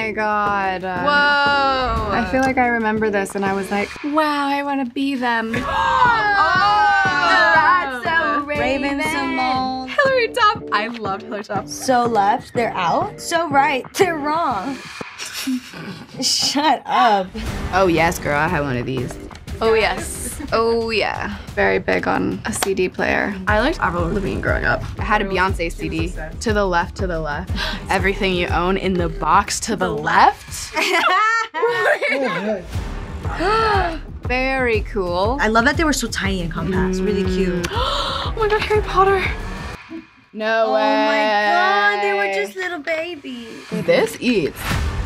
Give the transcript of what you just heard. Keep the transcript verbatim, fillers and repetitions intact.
my god. Uh, Whoa. I feel like I remember this and I was like, wow, I want to be them. Oh, that's so Raven. Raven Simone. Hillary Duff. I loved Hillary Duff. So left, they're out. So right, they're wrong. Shut up. Oh yes, girl, I had one of these. Oh yes. Oh yeah. Very big on a C D player. I liked Avril Lavigne growing up. I had a Beyonce C D. To the left, to the left. Everything you own in the box to the left. Very cool. I love that they were so tiny and compact. Mm. Really cute. Oh my god, Harry Potter. No oh way. Oh my god, they were just little babies. This eats.